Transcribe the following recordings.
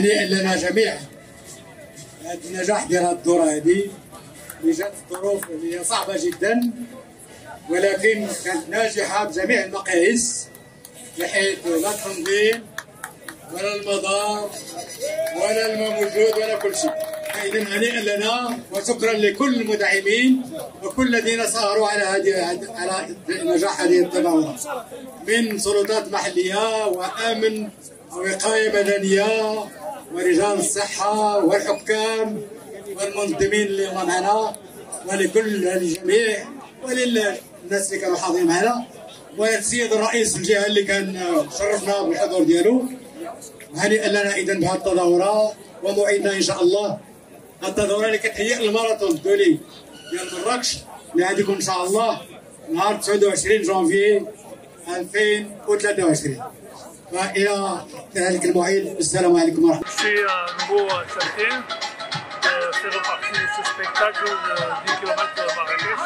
هنيئا لنا جميعا هذا النجاح ديال هذه الدورة هذه اللي جات الظروف اللي هي صعبة جدا، ولكن كانت ناجحة بجميع المقاييس، بحيث لا التنظيم ولا المدار ولا الموجود ولا كل شيء. إذن هنيئا لنا وشكرا لكل المدعمين وكل الذين سهروا على نجاح هذه التظاهرة من سلطات محلية وأمن ووقاية مدنية ورجال الصحة والحكام والمنظمين اللي هم معنا، ولكل الجميع وللناس اللي كانوا حاضرين معنا، والسيد الرئيس الجهة اللي كان شرفنا بالحضور ديالو. هنيئا لنا إذن بهذه التظاهرة، وموعدنا إن شاء الله التظاهرة اللي كتهيئ الماراثون الدولي ديال مراكش اللي غادي يكون إن شاء الله نهار 29 جونفي 2023. وإلى ذلك الموعد، السلام عليكم ورحمة الله. C'est un nouveau chantier, faire partie de ce spectacle de 10 km de Marrakech.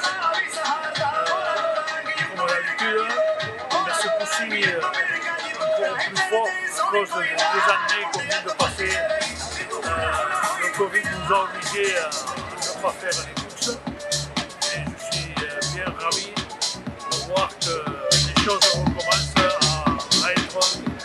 Comme d'habitude, mais ce coup-ci encore plus fort à cause des années qu'on vient de passer. Le Covid nous a obligés à ne pas faire les courses. Et je suis bien ravi de voir que les choses recommencent à être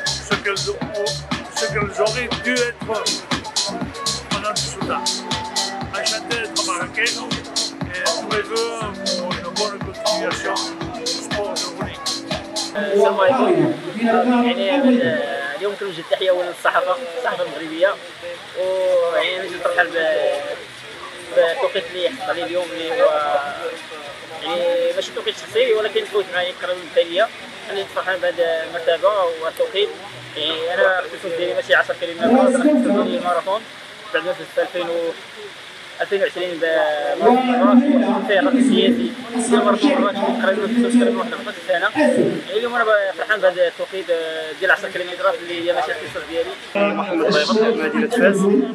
ce qu'elles auraient dû être pendant tout ce temps. Enchanté d'être à Marrakech et tous les vœux pour une bonne continuation du sport de running. السلام عليكم. يعني اليوم كنوجه تحيه اولا للصحافه المغربيه، ويعني نجي نفرحوا بالتوقيت اللي حصل لي اليوم، اللي هو يعني ماشي توقيت شخصي ولكن تفوت معايا الكره المثاليه. خليني فرحان بهذا المرتبه والتوقيت. يعني انا الاختصاص ديالي ماشي 10 كيلومتر، الاختصاص ديالي الماراثون. بعد ما فزت في 2020 بماراثون فيه الرقم السياسي ديال ماراثون مراكش تقريبا 15 واحد 15 سنه. اليوم انا فرحان بهذا التوقيت ديال 10 كيلومترات اللي هي ماشي الاختصاص ديالي. محمد بيض من مدينه فاس،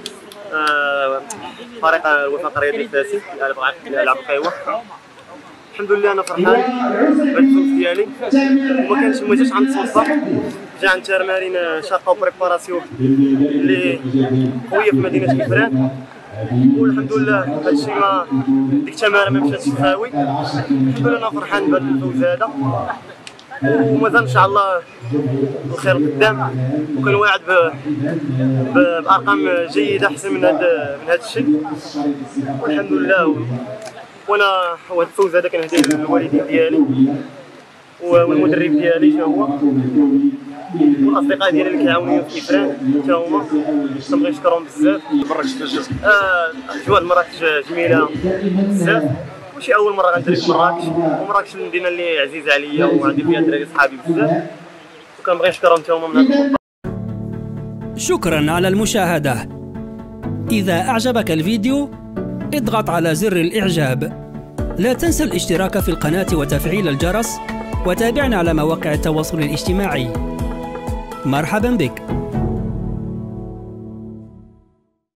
فريق الوفاق الرياضي الفاسي يلعب القهوه. الحمد لله انا فرحان بالفوز ديالي، وما جاش عند الصدفه، جا عند تمارين شاقه وبريباراسيون اللي قويه في مدينه كفران. والحمد لله هادشي ما ديك التمارين ما مشاتش خاوي. الحمد لله انا فرحان بهذا الفوز هذا، ومازال ان شاء الله الخير قدام، وكنواعد بارقام جيده احسن من هذا الشيء. والحمد لله. وانا هذا الفوز هذا كنهديه للوالدين ديالي والمدرب ديالي حتى هو، والاصدقاء ديالي اللي كيعاونوني في كفران حتى هما، كنبغي نشكرهم بزاف. مراكش كيفاش؟ اجواء مراكش جميله بزاف، ماشي اول مره غندري في مراكش، ومراكش المدينه اللي عزيزه عليا وعندي فيها دراري صحابي بزاف، وكنبغي نشكرهم حتى هما من هذا. شكرا على المشاهده. اذا اعجبك الفيديو اضغط على زر الاعجاب. لا تنسى الاشتراك في القناه وتفعيل الجرس، وتابعنا على مواقع التواصل الاجتماعي. مرحبا بك.